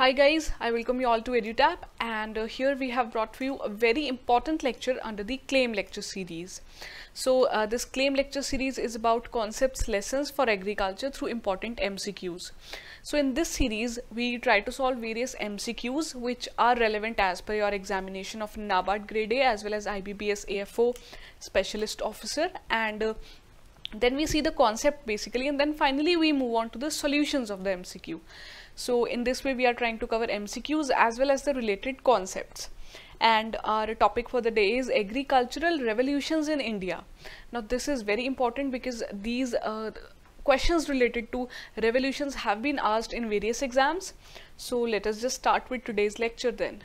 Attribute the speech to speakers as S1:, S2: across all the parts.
S1: Hi guys, I welcome you all to EduTap, and here we have brought for you a very important lecture under the CLAIM lecture series. So this CLAIM lecture series is about concepts lessons for agriculture through important MCQs. So in this series we try to solve various MCQs which are relevant as per your examination of NABARD grade A as well as IBPS AFO specialist officer, and then we see the concept basically, and then finally we move on to the solutions of the MCQ. So in this way we are trying to cover MCQs as well as the related concepts. And our topic for the day is agricultural revolutions in India. Now this is very important because these questions related to revolutions have been asked in various exams. So let us just start with today's lecture then.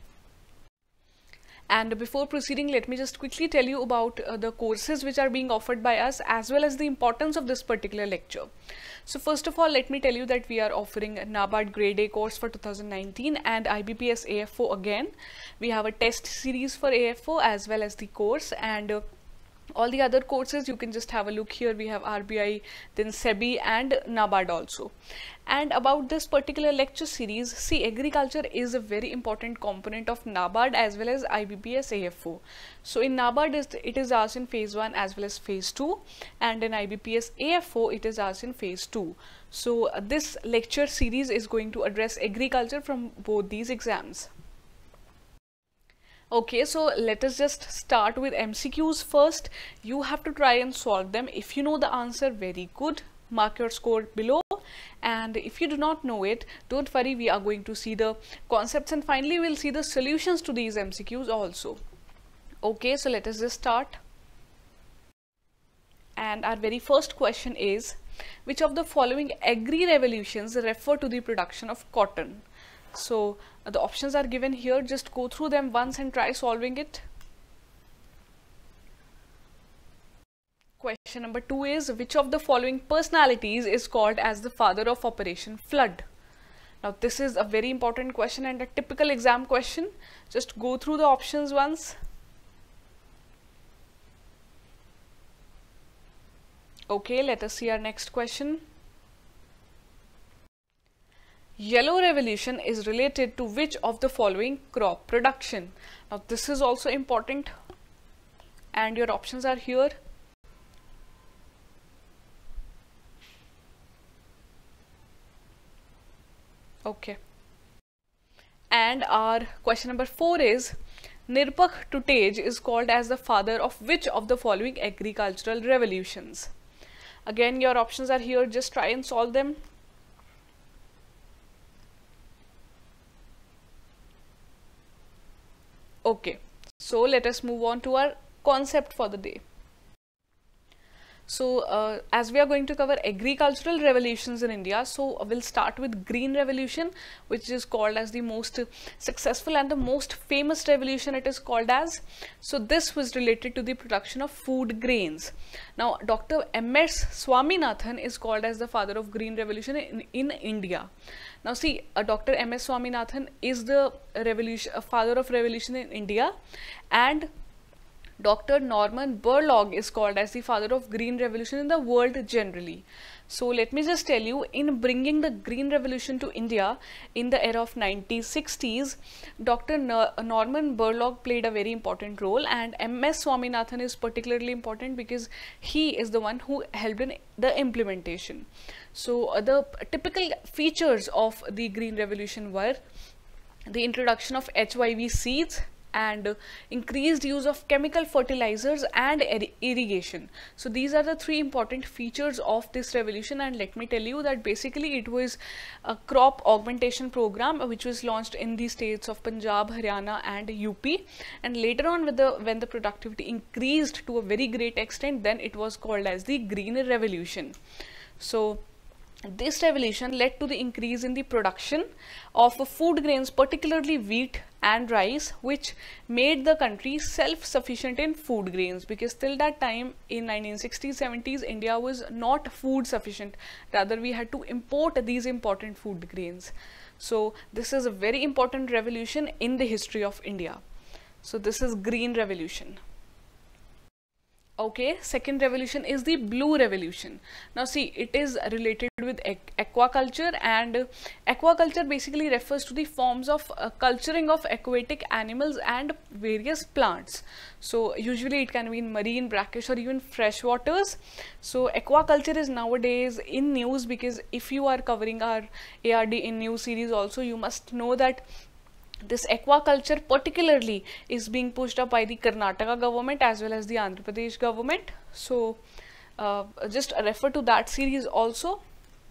S1: And before proceeding, let me just quickly tell you about the courses which are being offered by us as well as the importance of this particular lecture. So first of all, let me tell you that we are offering a NABARD grade A course for 2019 and IBPS AFO again. We have a test series for AFO as well as the course, and all the other courses you can just have a look here. We have RBI, then SEBI and NABARD also. And about this particular lecture series, see, agriculture is a very important component of NABARD as well as IBPS AFO. So in NABARD it is asked in phase 1 as well as phase 2, and in IBPS AFO it is asked in phase 2. So this lecture series is going to address agriculture from both these exams. Okay, so let us just start with MCQs first. You have to try and solve them. If you know the answer, very good, mark your score below, and if you do not know it, don't worry, we are going to see the concepts and finally we'll see the solutions to these MCQs also. Okay, so let us just start. And our very first question is, which of the following agri-revolutions refer to the production of cotton? So the options are given here, just go through them once and try solving it. Question number 2 is, which of the following personalities is called as the father of Operation Flood? Now this is a very important question and a typical exam question. Just go through the options once. Okay, let us see our next question. Yellow revolution is related to which of the following crop production? Now this is also important and your options are here. Okay. And our question number 4 is, Nirpakh Tutage is called as the father of which of the following agricultural revolutions? Again, your options are here, just try and solve them. Okay, so let us move on to our concept for the day. So as we are going to cover agricultural revolutions in India, so we'll start with Green Revolution, which is called as the most successful and the most famous revolution it is called as. So this was related to the production of food grains. Now Dr. M.S. Swaminathan is called as the father of Green Revolution in India. Now see, Dr. M.S. Swaminathan is the father of revolution in India, and Dr. Norman Borlaug is called as the father of Green Revolution in the world generally. So let me just tell you, in bringing the Green Revolution to India in the era of 1960s, Dr. Norman Borlaug played a very important role, and M.S. Swaminathan is particularly important because he is the one who helped in the implementation. So the typical features of the Green Revolution were the introduction of HYV seeds and increased use of chemical fertilizers and irrigation. So these are the 3 important features of this revolution, and let me tell you that basically it was a crop augmentation program which was launched in the states of Punjab, Haryana and UP, and later on when the productivity increased to a very great extent, then it was called as the Green Revolution. So this revolution led to the increase in the production of food grains, particularly wheat and rice, which made the country self-sufficient in food grains, because till that time in 1960s 70s India was not food sufficient, rather we had to import these important food grains. So this is a very important revolution in the history of India. So this is Green Revolution. Okay, second revolution is the blue revolution. Now see, it is related with aquaculture, and aquaculture basically refers to the forms of culturing of aquatic animals and various plants. So usually it can be in marine, brackish, or even fresh waters. So aquaculture is nowadays in news, because if you are covering our ARD in news series also, you must know that this aquaculture particularly is being pushed up by the Karnataka government as well as the Andhra Pradesh government. So just refer to that series also.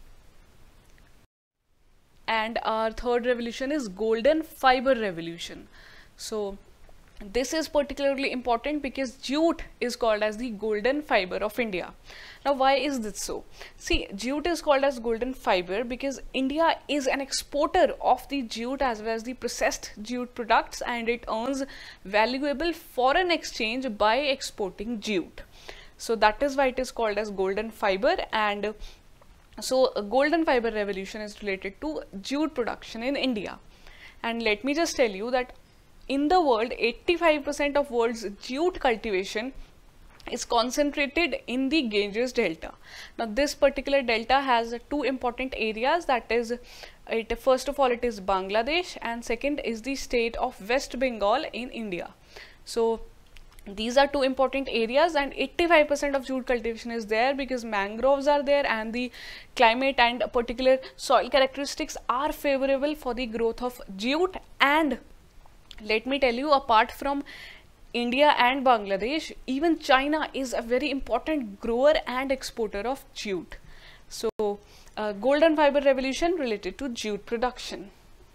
S1: And our third revolution is golden fiber revolution. So this is particularly important because jute is called as the golden fiber of India. Now why is this so? See, jute is called as golden fiber because India is an exporter of the jute as well as the processed jute products, and it earns valuable foreign exchange by exporting jute. So that is why it is called as golden fiber. And so a golden fiber revolution is related to jute production in India. And let me just tell you that in the world, 85% of world's jute cultivation is concentrated in the Ganges Delta. Now this particular delta has two important areas, that is, first of all it is Bangladesh, and second is the state of West Bengal in India. So these are two important areas, and 85% of jute cultivation is there because mangroves are there, and the climate and particular soil characteristics are favorable for the growth of jute. And let me tell you, apart from India and Bangladesh, even China is a very important grower and exporter of jute. So golden fiber revolution related to jute production.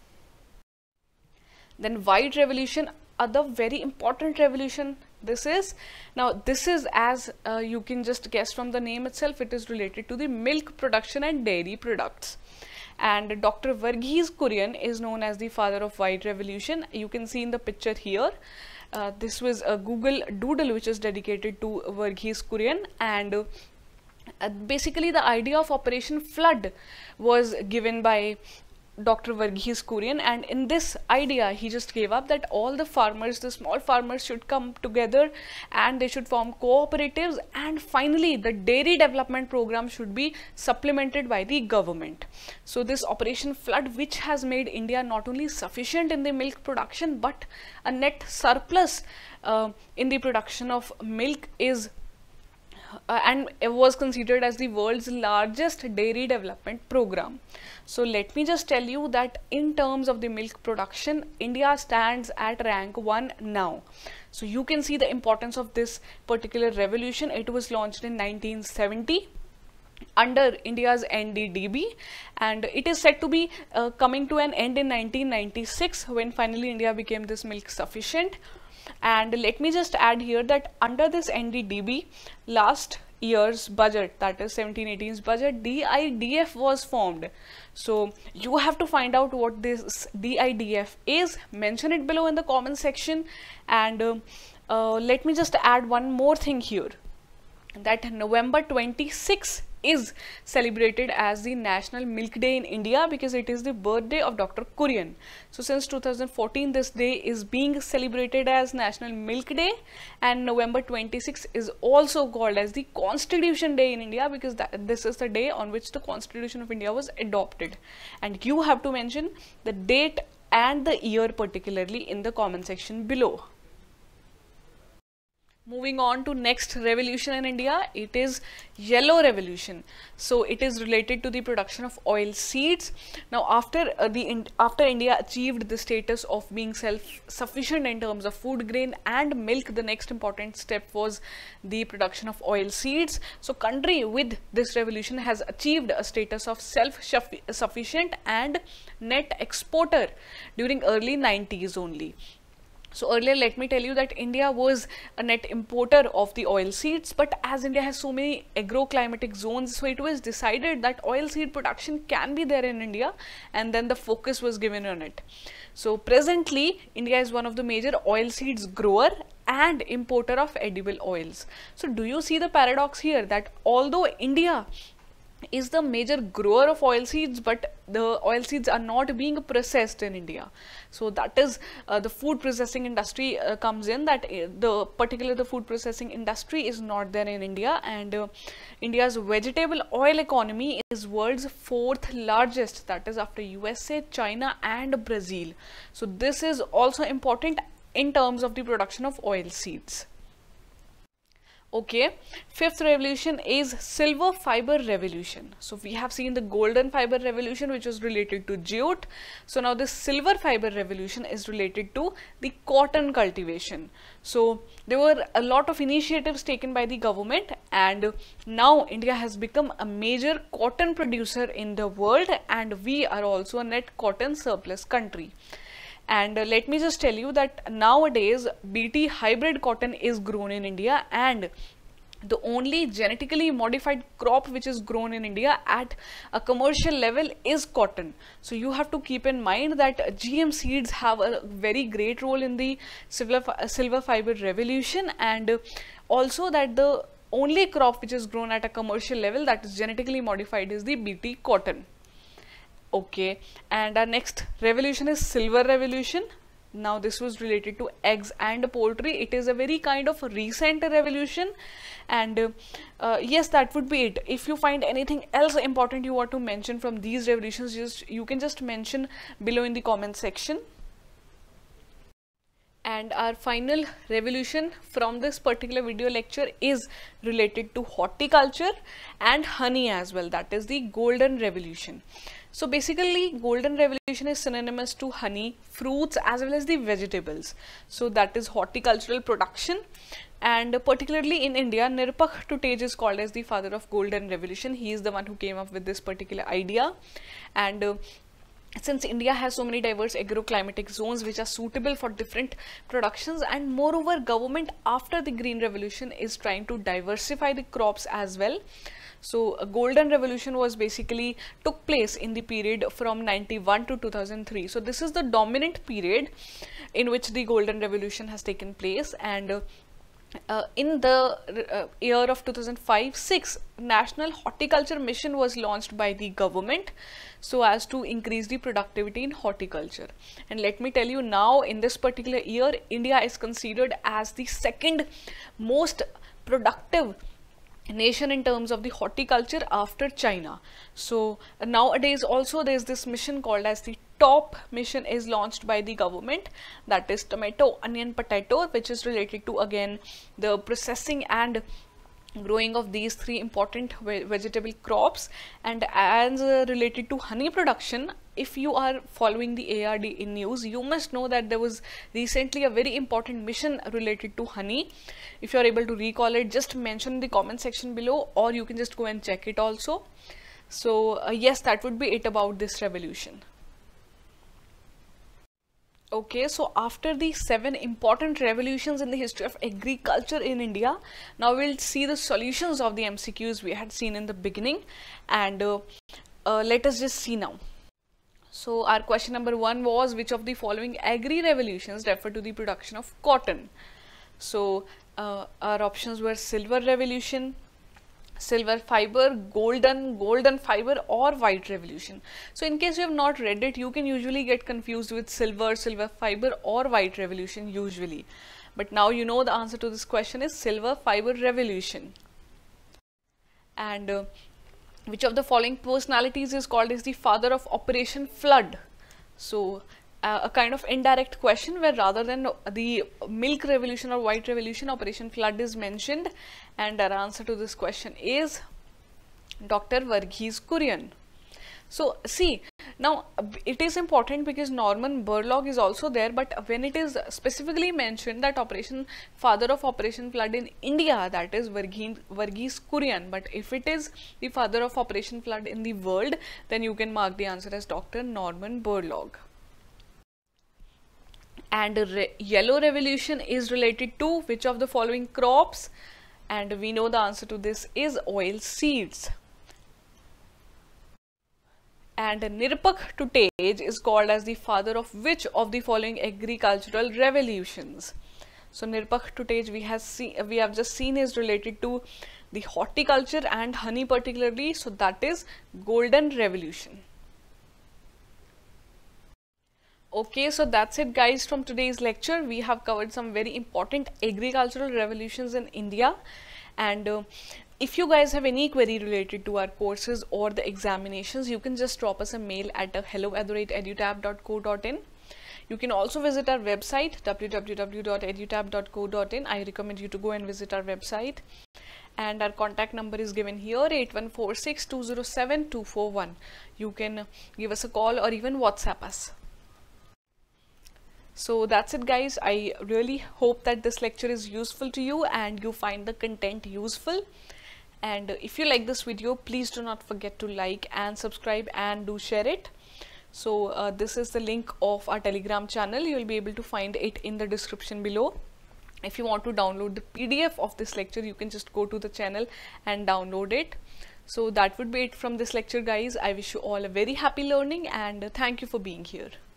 S1: Then white revolution, other very important revolution this is. Now this is, as you can just guess from the name itself, it is related to the milk production and dairy products. And Dr. Verghese Kurian is known as the father of white revolution. You can see in the picture here, this was a Google Doodle which is dedicated to Verghese Kurian, and basically the idea of Operation Flood was given by Dr. Verghese Kurian, and in this idea he just gave up that all the farmers, the small farmers, should come together and they should form cooperatives, and finally the dairy development program should be supplemented by the government. So this Operation Flood, which has made India not only sufficient in the milk production but a net surplus in the production of milk, is and it was considered as the world's largest dairy development program. So let me just tell you that in terms of the milk production, India stands at rank 1 now. So you can see the importance of this particular revolution. It was launched in 1970 under India's NDDB, and it is said to be coming to an end in 1996, when finally India became this milk sufficient. And let me just add here that under this NDDB, last year's budget, that is 17-18's budget, DIDF was formed. So you have to find out what this DIDF is, mention it below in the comment section. And let me just add one more thing here, that November 26 is celebrated as the National Milk Day in India because it is the birthday of Dr. Kurian. So since 2014 this day is being celebrated as National Milk Day, and November 26 is also called as the Constitution Day in India because this is the day on which the Constitution of India was adopted. And you have to mention the date and the year particularly in the comment section below. Moving on to next revolution in India, it is yellow revolution. So it is related to the production of oil seeds. Now after India achieved the status of being self-sufficient in terms of food grain and milk, the next important step was the production of oil seeds. So country with this revolution has achieved a status of self-sufficient and net exporter during early 90s only. So earlier, let me tell you that India was a net importer of the oil seeds, but as India has so many agroclimatic zones, so it was decided that oil seed production can be there in India, and then the focus was given on it. So presently, India is one of the major oil seeds grower and importer of edible oils. So do you see the paradox here, that although India is the major grower of oil seeds, but the oil seeds are not being processed in India. So that is the food processing industry comes in, that the food processing industry is not there in India, and India's vegetable oil economy is world's 4th largest, that is after USA, China and Brazil. So this is also important in terms of the production of oil seeds. Okay, 5th revolution is silver fiber revolution. So we have seen the golden fiber revolution, which was related to jute. So now this silver fiber revolution is related to the cotton cultivation. So there were a lot of initiatives taken by the government, and now India has become a major cotton producer in the world, and we are also a net cotton surplus country. And let me just tell you that nowadays BT hybrid cotton is grown in India, and the only genetically modified crop which is grown in India at a commercial level is cotton. So you have to keep in mind that GM seeds have a very great role in the silver fiber revolution, and also that the only crop which is grown at a commercial level that is genetically modified is the BT cotton. Okay, and our next revolution is silver revolution. Now this was related to eggs and poultry. It is a very kind of recent revolution, and yes, that would be it. If you find anything else important you want to mention from these revolutions, you can just mention below in the comment section. And our final revolution from this particular video lecture is related to horticulture and honey as well, that is the golden revolution. So basically golden revolution is synonymous to honey, fruits as well as the vegetables. So that is horticultural production, and particularly in India, Nirpak Tutej is called as the father of golden revolution. He is the one who came up with this particular idea, and since India has so many diverse agroclimatic zones which are suitable for different productions, and moreover government after the green revolution is trying to diversify the crops as well. So a golden revolution was basically took place in the period from 91 to 2003. So this is the dominant period in which the golden revolution has taken place, and in the year of 2005-06, National Horticulture Mission was launched by the government so as to increase the productivity in horticulture. And let me tell you, now in this particular year, India is considered as the second most productive nation in terms of the horticulture after China. So nowadays also there is this mission called as the TOP mission is launched by the government, that is tomato, onion, potato, which is related to again the processing and growing of these three important vegetable crops. And as related to honey production, if you are following the ARD in news, you must know that there was recently a very important mission related to honey. If you are able to recall it, just mention in the comment section below, or you can just go and check it also. So yes, that would be it about this revolution. Okay, so after the 7 important revolutions in the history of agriculture in India, now we'll see the solutions of the MCQs we had seen in the beginning, and let us just see now. So our question number 1 was, which of the following agri-revolutions refer to the production of cotton? So our options were silver revolution, silver fiber, golden fiber, or white revolution. So in case you have not read it, you can usually get confused with silver fiber or white revolution usually. But now you know the answer to this question is silver fiber revolution. And which of the following personalities is called as the father of Operation Flood? So a kind of indirect question where rather than the milk revolution or white revolution, Operation Flood is mentioned, and our answer to this question is Dr. Verghese Kurian. So see, now it is important because Norman Borlaug is also there, but when it is specifically mentioned that father of Operation Flood in India, that is Verghese Kurian, but if it is the father of Operation Flood in the world, then you can mark the answer as Dr. Norman Borlaug. And yellow revolution is related to which of the following crops? And we know the answer to this is oil seeds. And Nirpak Tutej is called as the father of which of the following agricultural revolutions? So Nirpakh Tutage we have just seen is related to the horticulture and honey particularly, so that is Golden Revolution. Okay, so that's it guys from today's lecture. We have covered some very important agricultural revolutions in India, and if you guys have any query related to our courses or the examinations, you can just drop us a mail at hello@edutab.co.in. You can also visit our website www.edutab.co.in. I recommend you to go and visit our website, and our contact number is given here, 8146207241. You can give us a call or even WhatsApp us. So that's it guys. I really hope that this lecture is useful to you and you find the content useful. And if you like this video, please do not forget to like and subscribe and do share it. So this is the link of our Telegram channel. You will be able to find it in the description below. If you want to download the PDF of this lecture, you can just go to the channel and download it. So that would be it from this lecture guys. I wish you all a very happy learning and thank you for being here.